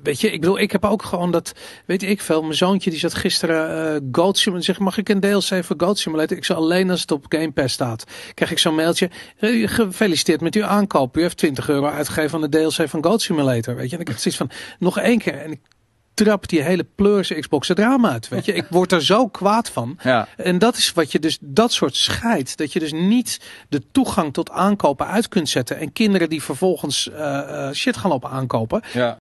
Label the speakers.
Speaker 1: weet je, ik bedoel, ik heb ook gewoon dat, weet ik veel. Mijn zoontje die zat gisteren Goat Simulator. Zeg, mag ik een DLC voor Goat Simulator? Ik zou alleen als het op Game Pass staat. Krijg ik zo'n mailtje. Gefeliciteerd met uw aankoop. U heeft €20 uitgegeven aan de DLC van Goat Simulator. Weet je, en ik heb zoiets van, nog één keer. En ik trap die hele pleurse Xbox het raam uit. Weet je, ik word er zo kwaad van.
Speaker 2: Ja.
Speaker 1: En dat is wat je dus, dat soort scheid. Dat je dus niet de toegang tot aankopen uit kunt zetten. En kinderen die vervolgens shit gaan lopen aankopen.
Speaker 2: Ja.